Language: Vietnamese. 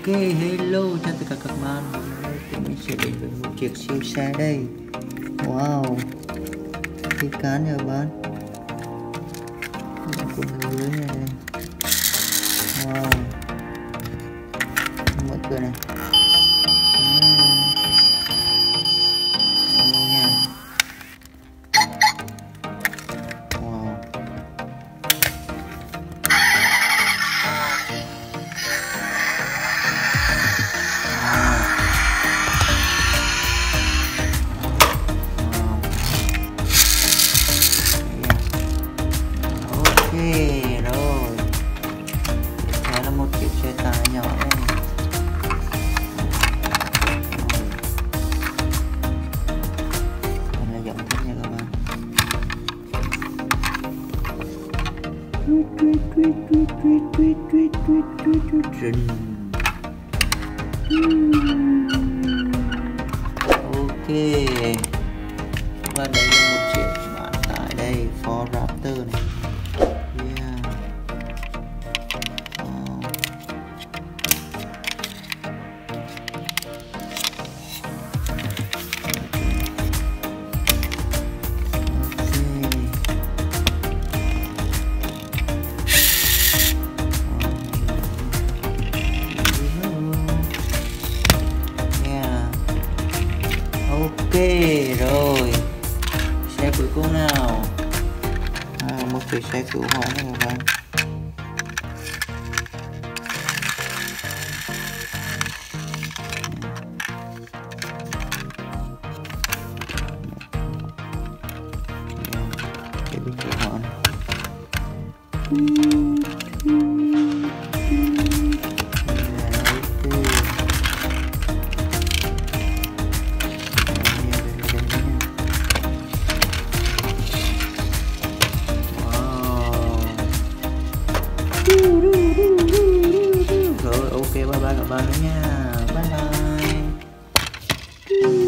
Hello chào tất cả các bạn. Thì mình sẽ đến với một chiếc siêu xe đây. Wow, cái cán nha các bạn. Con lưới này. Wow, mở cửa này. Rồi tiếp theo là một chiếc xe tải nhỏ đây. Đây là giống thích nha các bạn. Ok, và đây là một chiếc bán tải đây, Ford Raptor này. Ok rồi, xe cuối cùng nào. Một chiếc xe cứu hỏa này các bạn. Cái bình cứu hỏa này. Rồi ok, bye bye các bạn nữa nha. Bye bye.